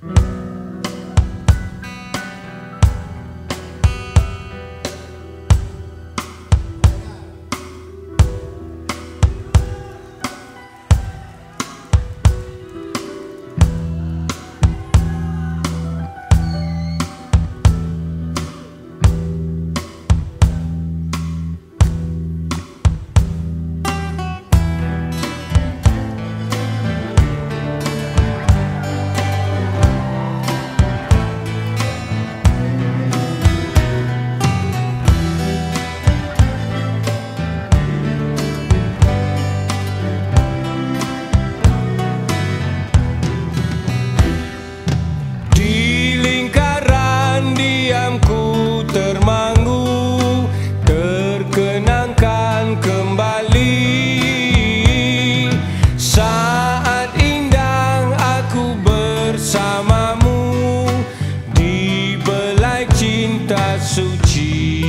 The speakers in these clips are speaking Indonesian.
Suci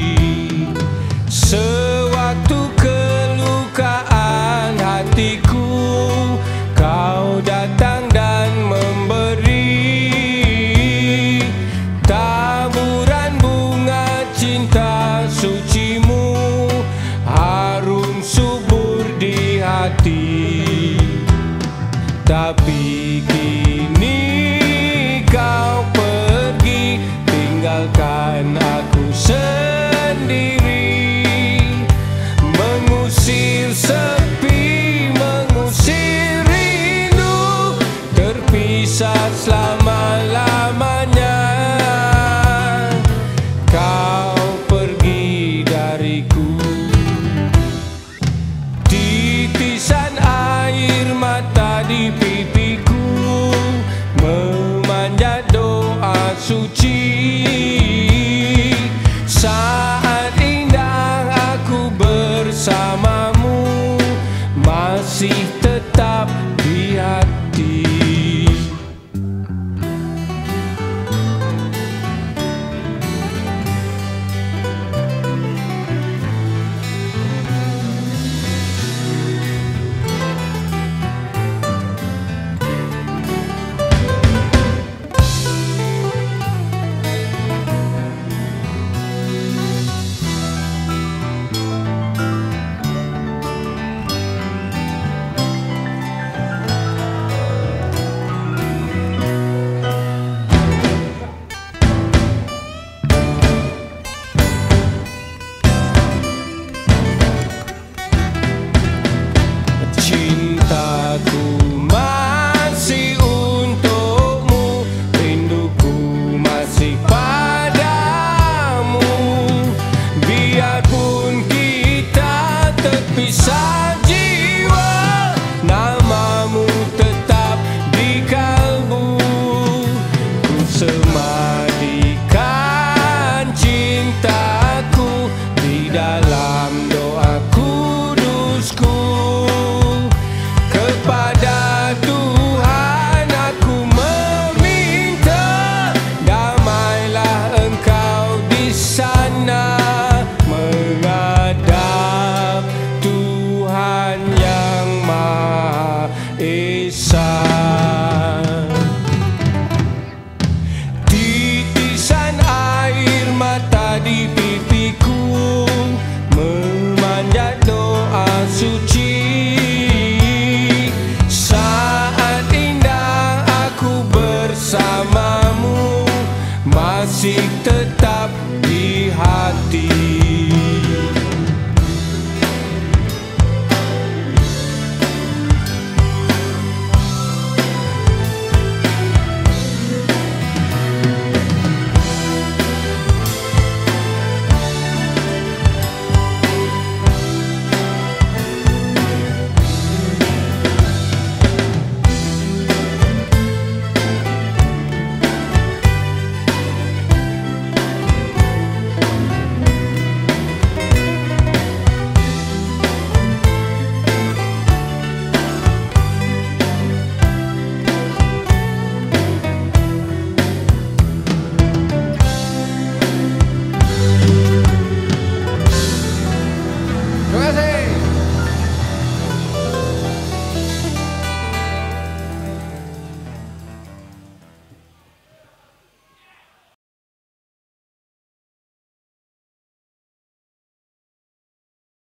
sewaktu kelukaan hatiku, kau datang dan memberi taburan bunga cinta sucimu, harum subur di hati. Tapi kini kau pergi, tinggalkan aku sendiri, mengusir sepi, mengusir rindu, terpisah selama-lamanya. Kau pergi dariku, titisan air mata di pipiku memanjat doa suci. Saat indah aku bersamamu, masih tetap di hati. Cintaku masih untukmu, rinduku masih padamu. Biarpun kita terpisah jiwa, namamu tetap di kalbu. Ku semadikan cintaku di dalam doa kudusku. Kepada Tuhan aku meminta, damailah engkau di sana, menghadap Tuhan yang Maha Esa.